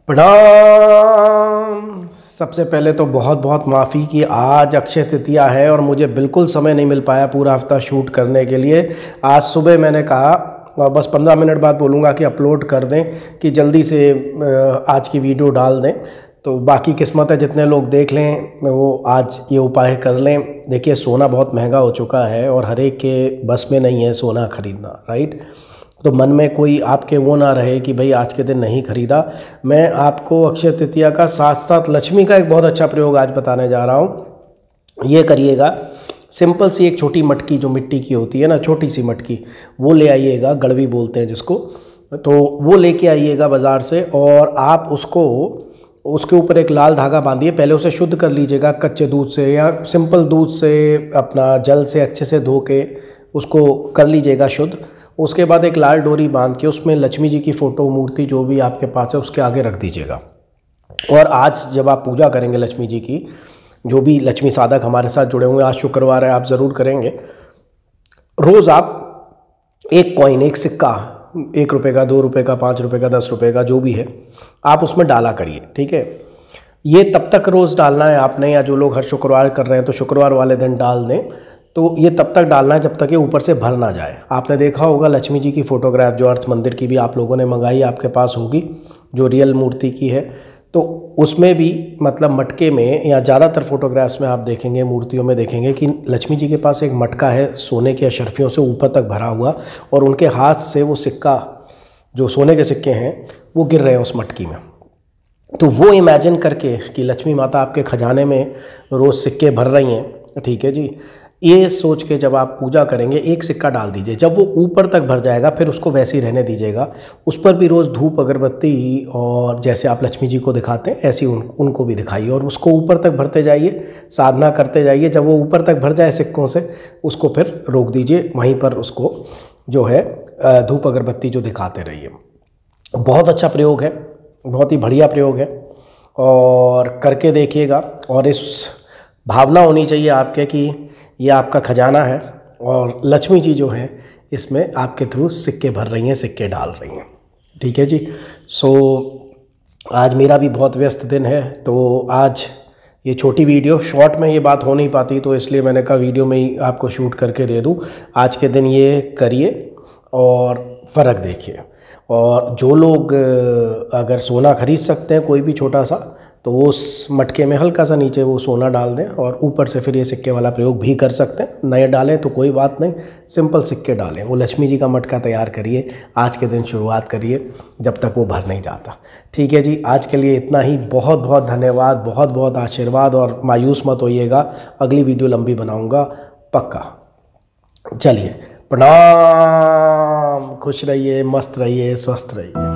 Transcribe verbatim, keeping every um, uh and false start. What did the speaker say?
प्रणाम। सबसे पहले तो बहुत बहुत माफ़ी कि आज अक्षय तृतीया है और मुझे बिल्कुल समय नहीं मिल पाया पूरा हफ्ता शूट करने के लिए। आज सुबह मैंने कहा और बस पंद्रह मिनट बाद बोलूँगा कि अपलोड कर दें कि जल्दी से आज की वीडियो डाल दें, तो बाकी किस्मत है जितने लोग देख लें वो आज ये उपाय कर लें। देखिए सोना बहुत महंगा हो चुका है और हर एक के बस में नहीं है सोना ख़रीदना, राइट। तो मन में कोई आपके वो ना रहे कि भाई आज के दिन नहीं ख़रीदा। मैं आपको अक्षय तृतीया का साथ साथ लक्ष्मी का एक बहुत अच्छा प्रयोग आज बताने जा रहा हूँ। ये करिएगा, सिंपल सी एक छोटी मटकी जो मिट्टी की होती है ना, छोटी सी मटकी, वो ले आइएगा, गड़वी बोलते हैं जिसको, तो वो लेके आइएगा बाज़ार से और आप उसको उसके ऊपर एक लाल धागा बांधिए। पहले उसे शुद्ध कर लीजिएगा कच्चे दूध से या सिंपल दूध से, अपना जल से अच्छे से धो के उसको कर लीजिएगा शुद्ध। उसके बाद एक लाल डोरी बांध के उसमें लक्ष्मी जी की फ़ोटो मूर्ति जो भी आपके पास है उसके आगे रख दीजिएगा। और आज जब आप पूजा करेंगे लक्ष्मी जी की, जो भी लक्ष्मी साधक हमारे साथ जुड़े हुए, आज शुक्रवार है, आप ज़रूर करेंगे। रोज़ आप एक कॉइन, एक सिक्का, एक रुपये का, दो रुपये का, पाँच रुपये का, दस रुपये का, जो भी है, आप उसमें डाला करिए, ठीक है। ये तब तक रोज़ डालना है आपने, या जो लोग हर शुक्रवार कर रहे हैं तो शुक्रवार वाले दिन डाल दें। तो ये तब तक डालना है जब तक ये ऊपर से भर ना जाए। आपने देखा होगा लक्ष्मी जी की फ़ोटोग्राफ जो अर्थ मंदिर की भी आप लोगों ने मंगाई, आपके पास होगी, जो रियल मूर्ति की है, तो उसमें भी मतलब मटके में या ज़्यादातर फोटोग्राफ्स में आप देखेंगे, मूर्तियों में देखेंगे कि लक्ष्मी जी के पास एक मटका है सोने के अशर्फियों से ऊपर तक भरा हुआ, और उनके हाथ से वो सिक्का, जो सोने के सिक्के हैं, वो गिर रहे हैं उस मटकी में। तो वो इमेजिन करके कि लक्ष्मी माता आपके खजाने में रोज़ सिक्के भर रही हैं, ठीक है जी, ये सोच के जब आप पूजा करेंगे एक सिक्का डाल दीजिए। जब वो ऊपर तक भर जाएगा फिर उसको वैसे ही रहने दीजिएगा। उस पर भी रोज़ धूप अगरबत्ती और जैसे आप लक्ष्मी जी को दिखाते हैं ऐसे उन, उनको भी दिखाइए और उसको ऊपर तक भरते जाइए, साधना करते जाइए। जब वो ऊपर तक भर जाए सिक्कों से, उसको फिर रोक दीजिए, वहीं पर उसको जो है धूप अगरबत्ती जो दिखाते रहिए। बहुत अच्छा प्रयोग है, बहुत ही बढ़िया प्रयोग है, और करके देखिएगा। और इस भावना होनी चाहिए आपके कि ये आपका खजाना है और लक्ष्मी जी जो है इसमें आपके थ्रू सिक्के भर रही हैं, सिक्के डाल रही हैं, ठीक है जी। सो आज मेरा भी बहुत व्यस्त दिन है, तो आज ये छोटी वीडियो, शॉर्ट में ये बात हो नहीं पाती, तो इसलिए मैंने कहा वीडियो में ही आपको शूट करके दे दूँ। आज के दिन ये करिए और फ़र्क देखिए। और जो लोग अगर सोना ख़रीद सकते हैं कोई भी छोटा सा, तो वो उस मटके में हल्का सा नीचे वो सोना डाल दें और ऊपर से फिर ये सिक्के वाला प्रयोग भी कर सकते हैं। नए डालें तो कोई बात नहीं, सिंपल सिक्के डालें। वो लक्ष्मी जी का मटका तैयार करिए, आज के दिन शुरुआत करिए जब तक वो भर नहीं जाता, ठीक है जी। आज के लिए इतना ही। बहुत बहुत धन्यवाद, बहुत बहुत आशीर्वाद, और मायूस मत होइएगा, अगली वीडियो लंबी बनाऊँगा पक्का। चलिए, प्रणाम। खुश रहिए, मस्त रहिए, स्वस्थ रहिए।